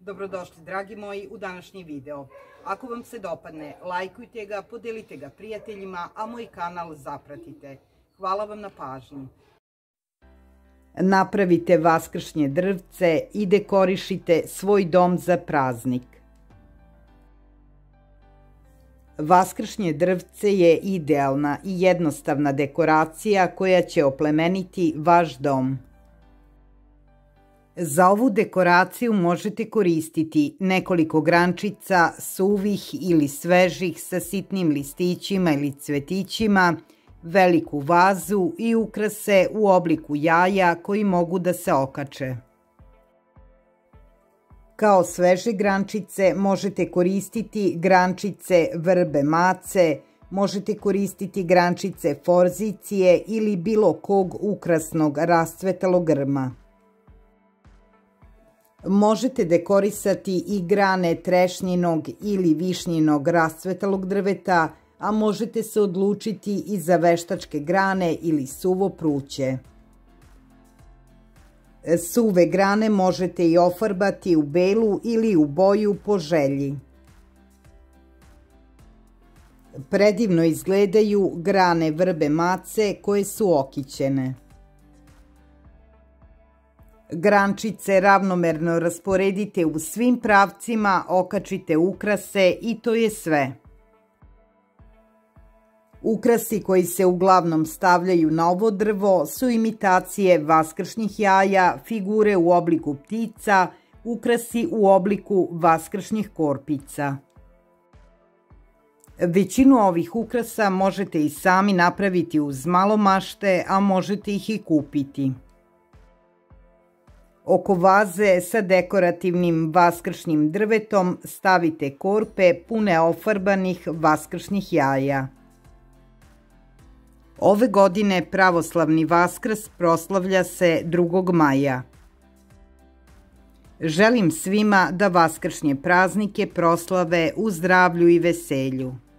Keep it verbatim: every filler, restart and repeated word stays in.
Dobrodošli, dragi moji, u današnji video. Ako vam se dopadne, lajkujte ga, podelite ga prijateljima, a moj kanal zapratite. Hvala vam na pažnji. Napravite vaskršnje drvce i dekorišite svoj dom za praznik. Vaskršnje drvce je idealna i jednostavna dekoracija koja će oplemeniti vaš dom. Za ovu dekoraciju možete koristiti nekoliko grančica suvih ili svežih sa sitnim listićima ili cvetićima, veliku vazu i ukrase u obliku jaja koji mogu da se okače. Kao sveže grančice možete koristiti grančice vrbe mace, možete koristiti grančice forzicije ili bilo kog ukrasnog rascvetalog grma. Možete dekorisati i grane trešnjinog ili višnjinog rascvetalog drveta, a možete se odlučiti i za veštačke grane ili suvo pruće. Suve grane možete i ofarbati u belu ili u boju po želji. Predivno izgledaju grane vrbe mace koje su okićene. Grančice ravnomerno rasporedite u svim pravcima, okačite ukrase i to je sve. Ukrasi koji se uglavnom stavljaju na ovo drvo su imitacije vaskršnjih jaja, figure u obliku ptica, ukrasi u obliku vaskršnjih korpica. Većinu ovih ukrasa možete i sami napraviti uz malo mašte, a možete ih i kupiti. Oko vaze sa dekorativnim vaskršnjim drvetom stavite korpe pune ofarbanih vaskršnjih jaja. Ove godine pravoslavni Vaskrs proslavlja se drugog maja. Želim svima da vaskršnje praznike proslave u zdravlju i veselju.